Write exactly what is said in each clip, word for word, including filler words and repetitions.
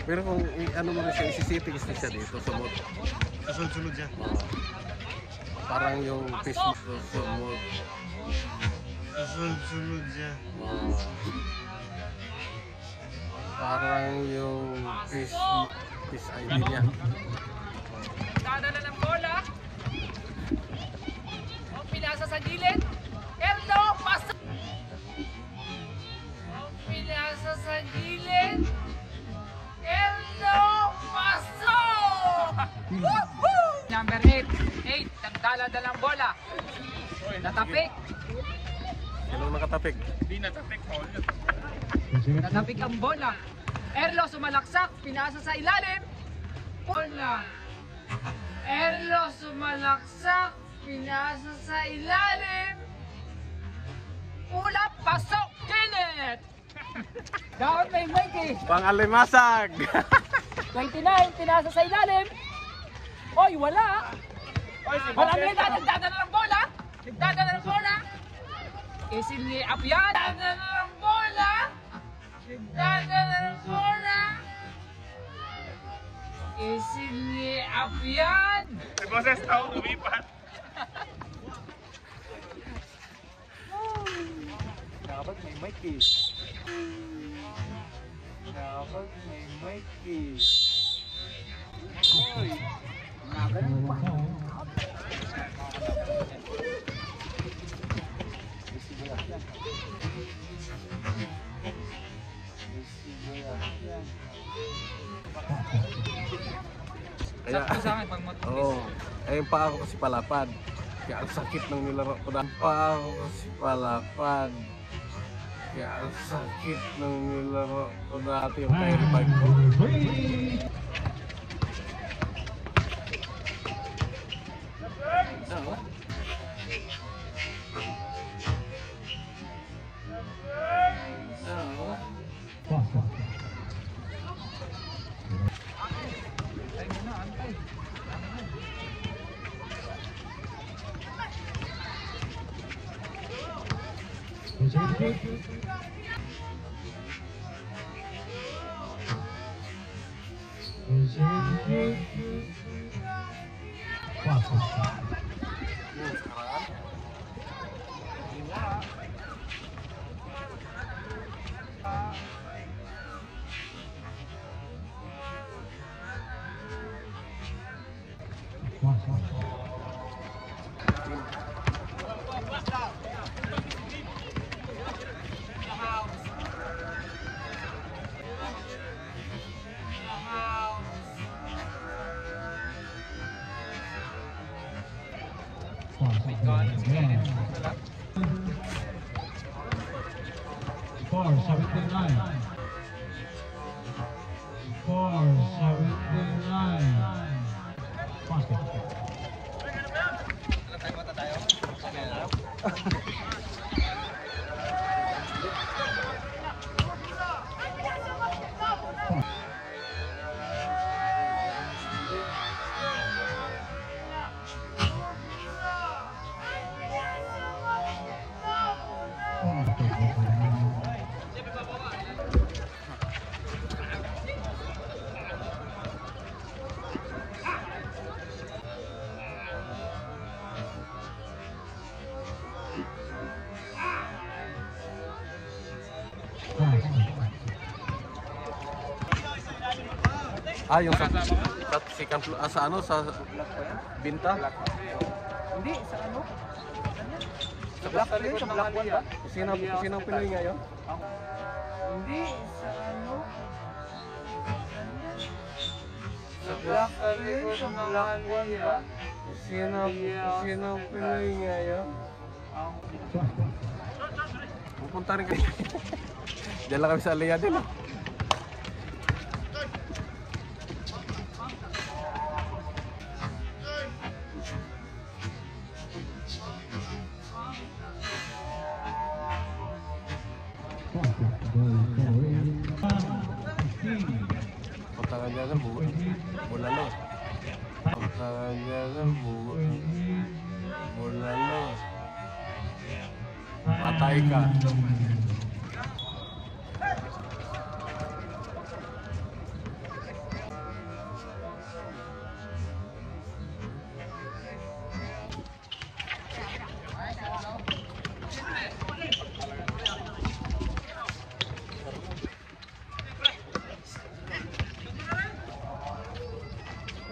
Pero kung i- ano mo rin siya, isisitings na siya dito, sumot. Kasunod-sunod siya. Parang yung fish mo sumot. Kasunod-sunod siya. Parang yung fish, fish I D niya. Dadala ng bola. O pinasa sa gilid. Erdo, pasok. O pinasa sa gilid. Erdo, pasok. Number eight. eight. Nagdala-dala ng bola. Natapik. Sino nakatapik? Natapik ang bola. Erlo sumalaksak. Pinasa sa ilalim. Bola. Erlo sumalaksak. Pinasa sa ilalim. Ulap, pasok, Kenneth! Down may Mikey. Pang-alimasag! twenty-nine, pinasa sa ilalim. Oy, wala. Marami na, nagdadala ng bola. Nagdadala ng bola. Isin ni Apian. Nagdadala ng bola. Nagdadala ng bola. Isin ni Apian. Si Boses tao lumipat. Dapat may Mikey. Dapat may Mikey. Oy, nagaling pa. Kaya, oo. Oh, ayun pa ako kasi palapad. Kaya ang sakit ng nilaro ko na. Pa ako kasi palapad. Kaya ang sakit ng nilaro ko dati yung carry bag ko. Four seventy-nine. Four seventy-nine. Basket. Ah, yung sa, sa, second floor, ah, sa ano, sa Binta? Hindi, sa ano? Sa Black Alley, sa Black One ba? Sino, sino ang Pinoy ngayon? Hindi, sa ano? Sa Black Alley, sa Black One ba? Sino, sino ang Pinoy ngayon? Pupunta rin kayo. Diyan lang kami sa Aliyah din. Puntangan dyan ng buwan. Bulalo. Puntangan dyan ng buwan. Bulalo. Patay ka.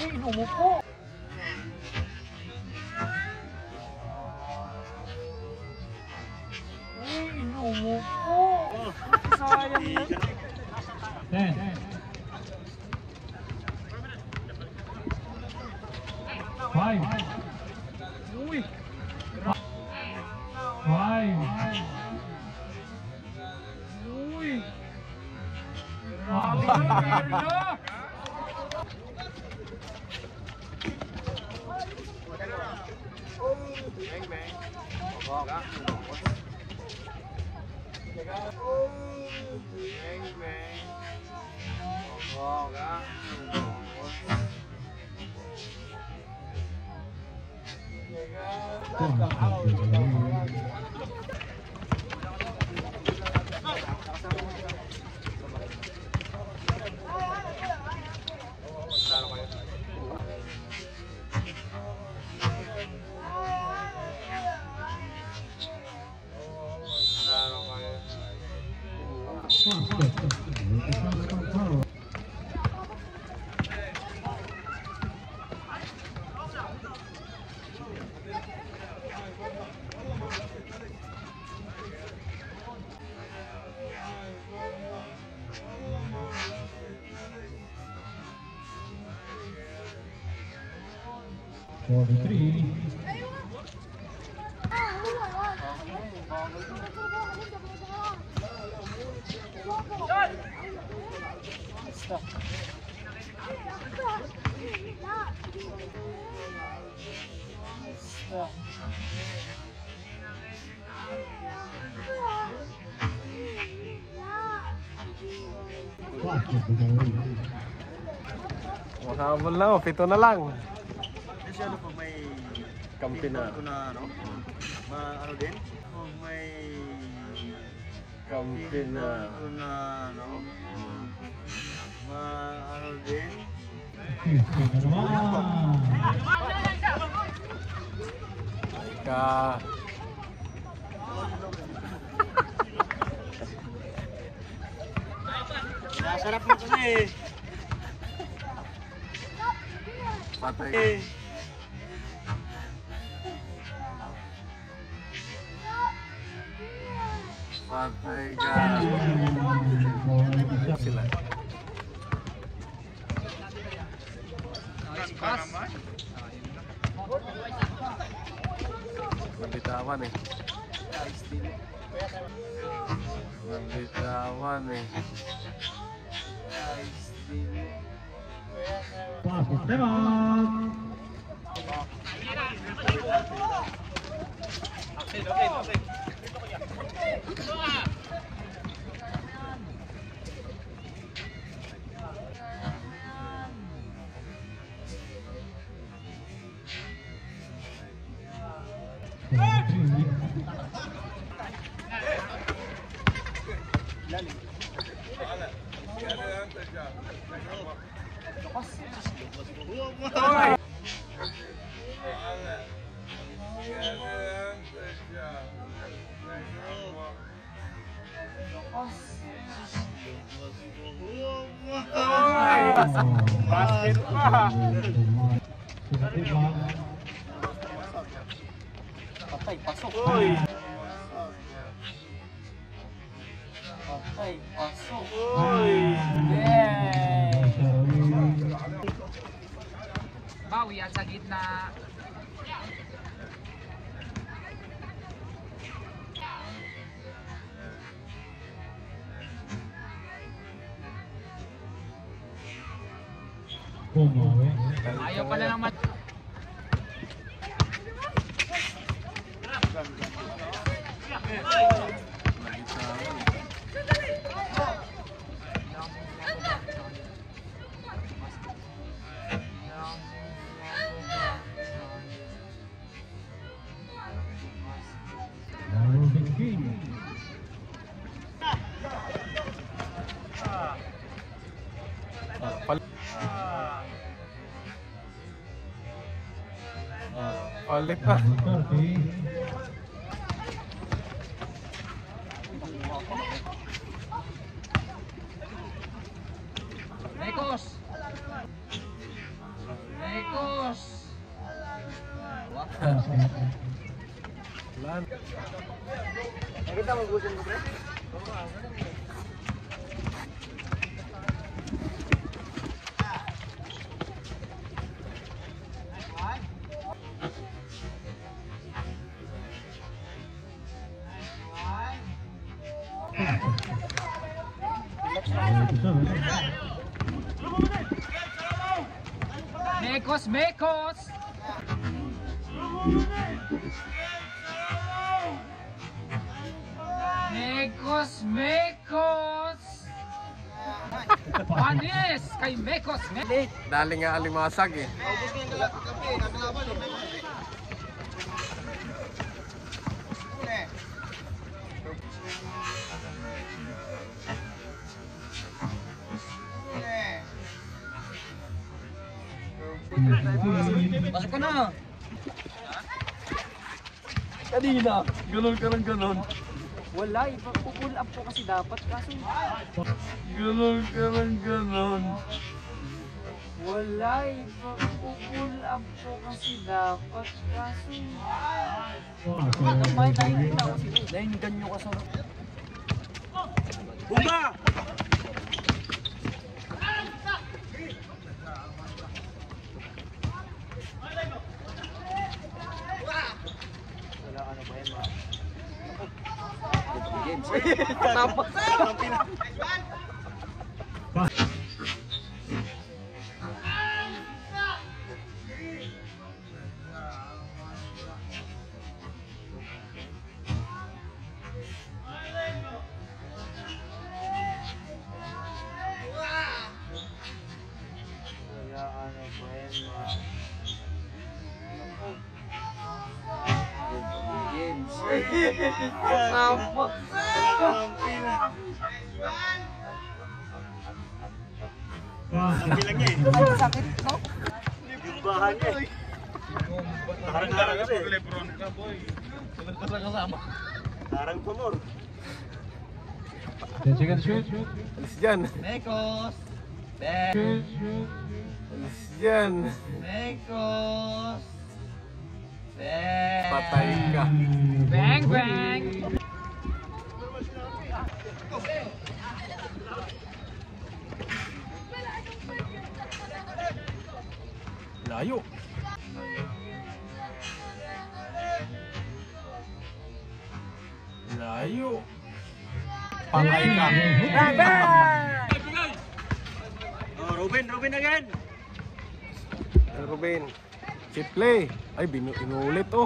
Uy, inumupo. Uy, inumupo. Sayang na. ten. Five. Uy. Five. Uy. Grabe na. Forty-three. Makahabol na, oh. Pito na lang. Kasi ano pag may Kampi na. ko na ano, ma ano din? Pag may Kampi na. ko na ano, ma ano din? Fifty na naman. Ka. Nasarap mo kasi. Patay. Eh. Patay ka. Sila. Nice pass. Nabitawan eh. Nabitawan eh. Basket naman. Basket pa. Patay, pasok. Uy. Patay, pasok. Uy. Yay! Bawi yan sa gitna. Bumawi. Ayaw pala ng mat... Marvin King. Pal- Palit pa. thirty. Nekos! Lan. Kita magusin ko, pre. Mekos, Mekos! Mekos, Mekos! Panis! Kay Mekos, Mekos! Dali nga alimasag eh. Bakit ka na? Kanina, ganun ka lang ganun. Wala, ipa-pull up po kasi dapat kaso Ganun ka lang ganun. wala, ipa-pull up po kasi dapat kaso may nakikita ko si dahil ganyo ka sa Bumba! tapos Ang bilang niya eh. sakit no? Yung bahan niya eh. Harang-harang kasi. Harang tumor. Then second shoot. Alis dyan. Mekos! Shoot, shoot. Alis dyan. Mekos! Patay ka. Bang bang! Layo. Layo. Patay ka. Oh, Ruben, Ruben again. Ruben. Si play. Ay, binu inulit oh.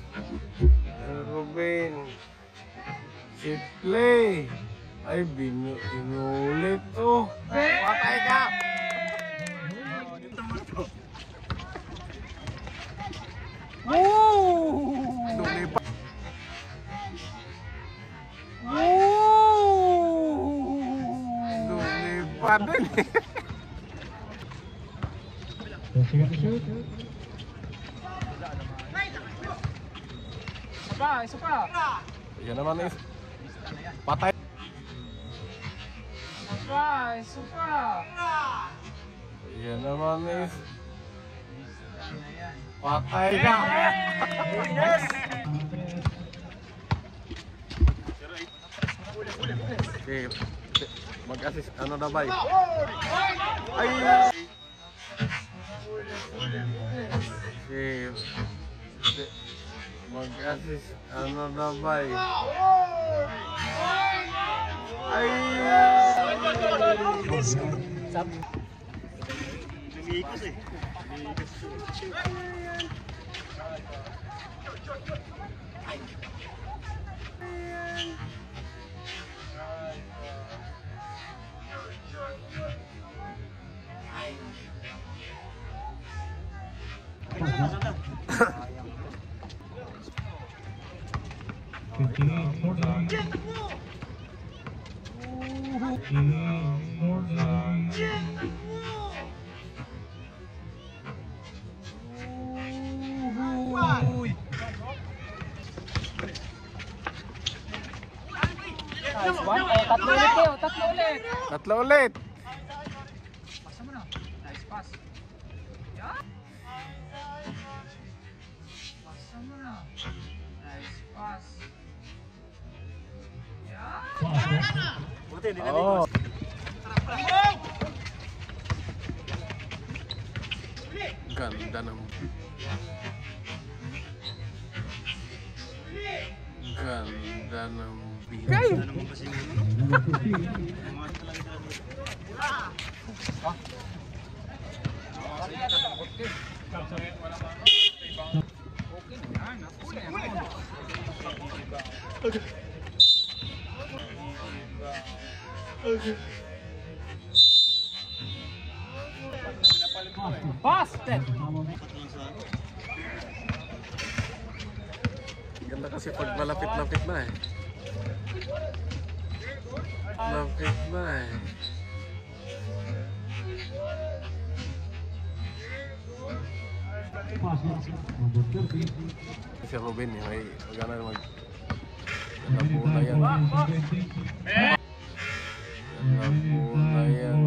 Ruben. Si play. Ay, binu inulit oh. Patay ka. Woo! Lumipat. Lumipat din eh. Then second shoot. Isa pa, isa pa! Yan naman is. Patay. Isa pa, isa pa! Yan naman is. Patay ka. Okay. Mag-assist. Ano na ba? Ay! Okay. Mag-assist. Ano na ba? Ay! Lumikos eh. Fifteen, fourteen. Fifteen, fourteen. Nice one. Oh, tatlo ulit kayo, tatlo ulit. Tatlo ulit. Pasa mo na. Nice pass. Yan. Pass. Nice pass. Buti, hindi na Oh. Ganda ng Ganda ng bigay. Ano mo kasi mo? Busted! Ganda kasi pag malapit-lapit na eh. Lapit na eh. Si Robin eh, may magana mag Ganda po na yan. Ganda po na yan.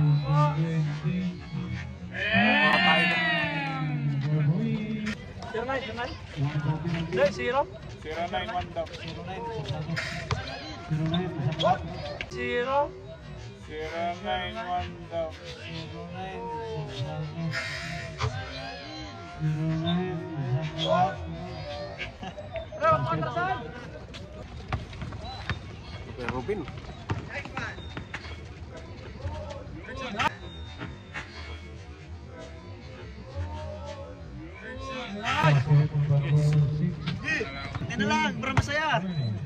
Patay na. Zero? zero nine one daw. Zero? zero nine one daw. Pero, kontrasan! Kay Robin. Hindi na lang, para masaya.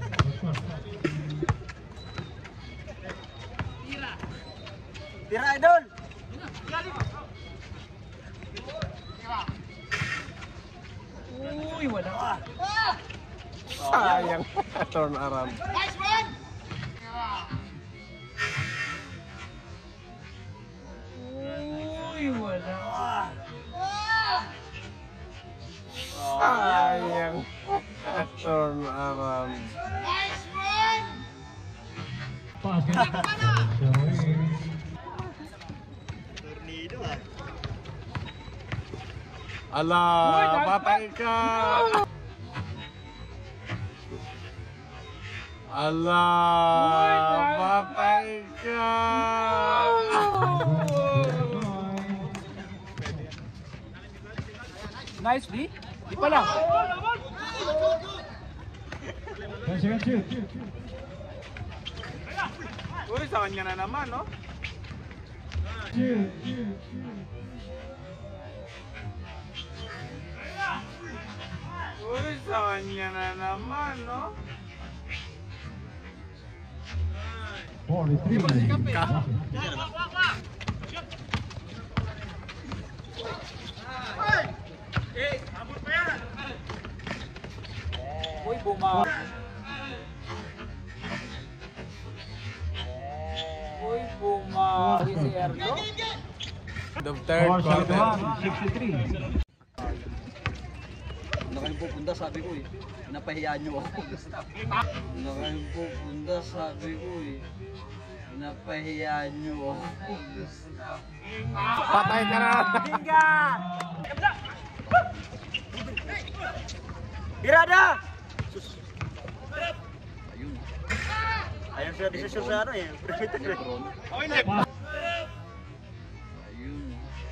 Tira, idol! Uy, wala. Sayang. Turn around. Uy, wala. Sayang. Turn around. Tornado ah. Ala, patay ka. Ala, patay ka. Nice, di? Di pa lang. Uy, sa kanya na naman, no? Uy, sa kanya na naman, no? Uy, buma. Uy, buma. Uy, si Erdo. The third quarter. Una kayong pupunta, sabi ko eh. Napahiyaan nyo ako. Una kayong pupunta, sabi ko eh. Napahiyaan nyo ako. Patay ka na. Tirada! Ayun. Ayun siya, desisyon sa ano eh. Prefected eh. Ayun.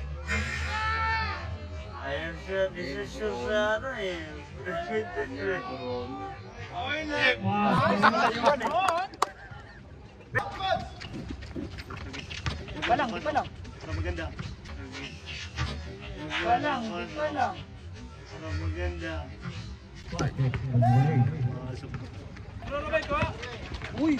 Ayun siya, desisyon sa ano eh. Prefected eh. Di pa lang, di pa lang. Para maganda. Di pa lang, di pa lang. Para maganda. Uy!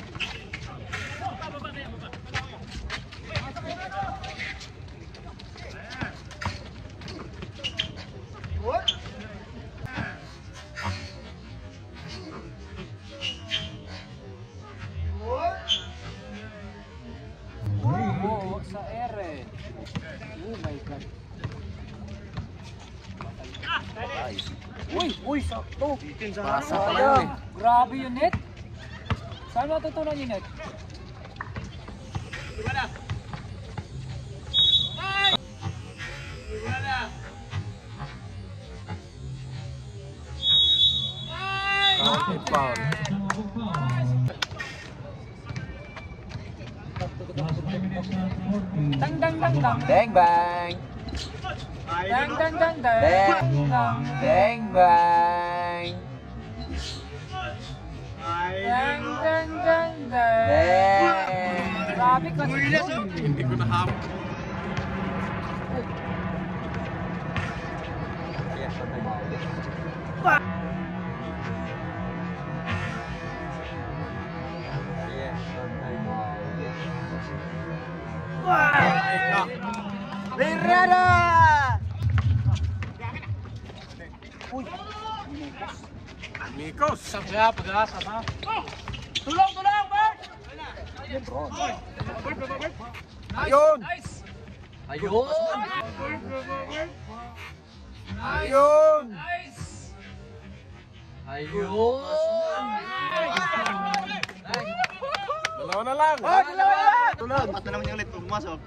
Oo, sa ere. Oh my God. Uy, uy, sakto. Pasa pa lang eh. Grabe yun, Net. Saan matutunan yun, Net? foul. Last five minutes and fourteen. Dang dang dang dang. Bang bang. Dang dang dang dang. Bang. Dang Bang bang. dang dang dang dang. Bang. Grabe kasi yun. Hindi ko nahap. Rirada! Nikos. Kaya pag-asa na. Tulong, tulong, Bert! Ayun. Nice! Ayun! Ayun. Nice! Ayun! Dalawa na lang. Oh, dalawa yan! Tulad. Basta naman yung ulit pumasok.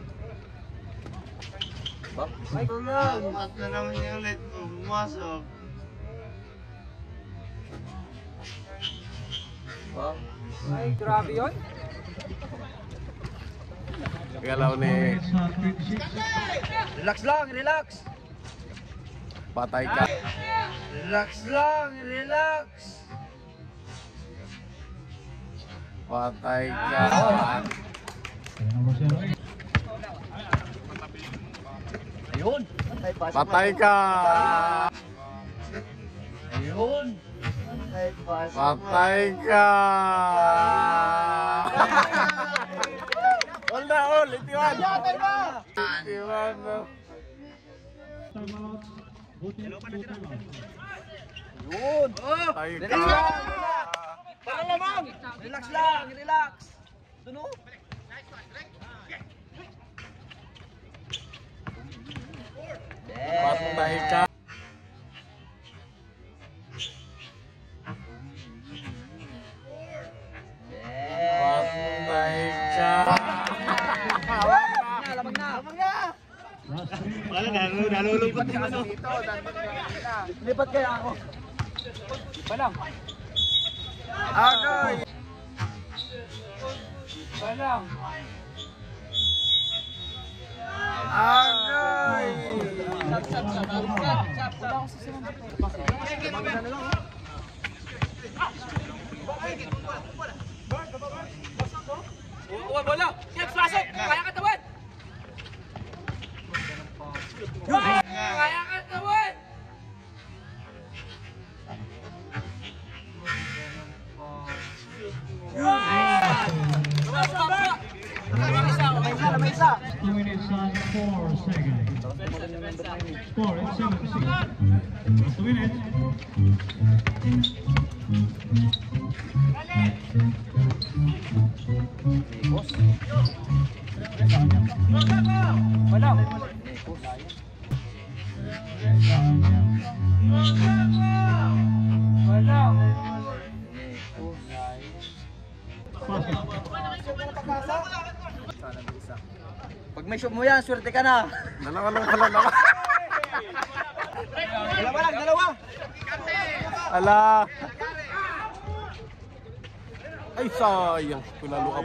Tulad. Basta naman yung ulit pumasok. Ay, grabe yun. Galaw Four ni minutes and twenty-six. Relax lang, relax! patay ka. Relax lang, relax! Patay ka. Number seven. Ayun! Patay ka. Ayun! Patay ka. All na all. Itiwan. Itiwan. Timeout. Voting for timeout. Ayun! Patay Relax ka. lang, relax! Para lamang! Relax lang, relax! Tuno? Patay ka. Patay ka. Lamang na! Lamang na! Last three minutes. Wala, nalulungkot yung ano. Lipat kaya ako. Iba lang. Agay. Iba lang. Agay. Wala akong susunod. Uwan, bola! Yes, pasok! Kaya katawan! Kaya katawan! Two minutes and four seconds. Score is seven six. Two minutes. Wala. Wala. Pag may shoot mo yan, swerte ka na. Dalawa lang pala naman. Dalawa lang, dalawa. Ala. Ay, sayang. Pinalo ka.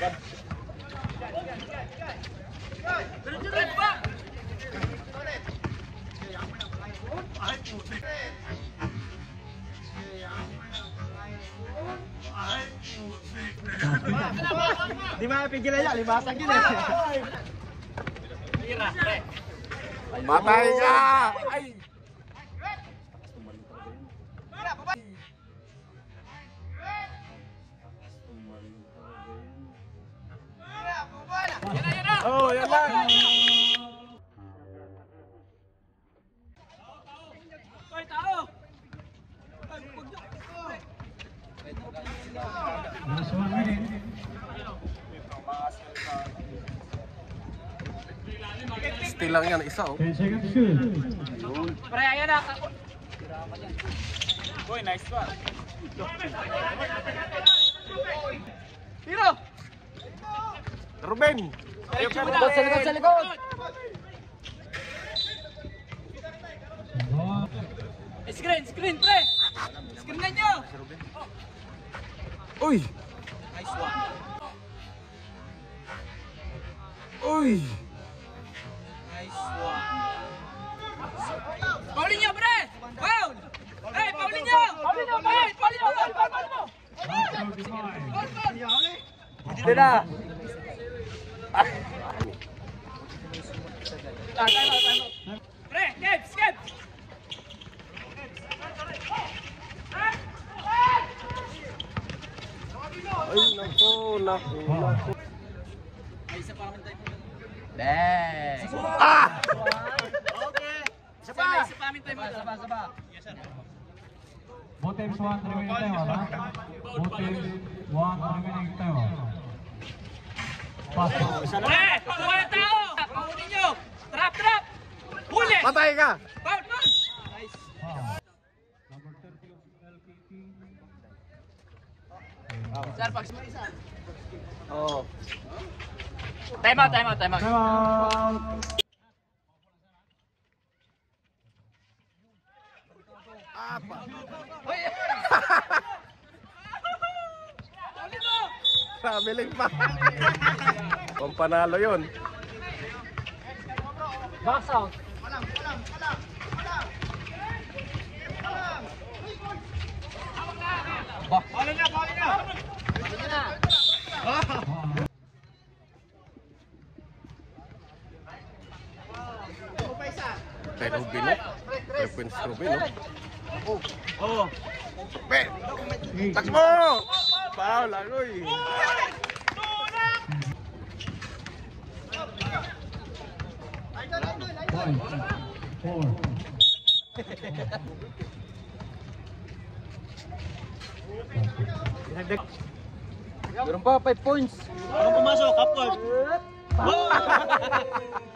Di ba pigilan niya? Libasan yun eh. Patay ka. Ay. Oh, yan lang. Last one minute. Still lang yan, isa oh. Ten seconds shoot. Pre, ayan na. Boy, nice one. Tiro! Ruben. Likod, sa likod, sa likod. Ball. Screen, screen, pre! Screenan nyo! Uy! Nice one. Uy! Nice one. Paulinho, pre! Foul! Hey, Paulinho! Paulinho, pre! Paulinho, foul, foul, foul mo! Foul, foul! Dito na! Ah, time out, time out. Pre, Kebs, Kebs! Ay, naku, naku, naku. May isa pa naman tayo. Bang! Ah! Isa pa, may isa pa namin tayo. Saba, saba. Both teams one remaining time, ha? Both teams one remaining time. Pass. Pre, kuha ng tao! Paunin nyo! Trap, trap! Huli! Patay ka! Foul, foul! Nice. Number thirty of L K P. Sir, pag... Oo. Time out, time out, time out. Time out. Apa? Sabiling pa. Pampanalo yun. Box out. Kay Rubin, no? Reference Rubin, no? Oh! Be! Takbo! Foul, agoy! Point. Four. Meron pa, five points. Anong pumasok? Half court.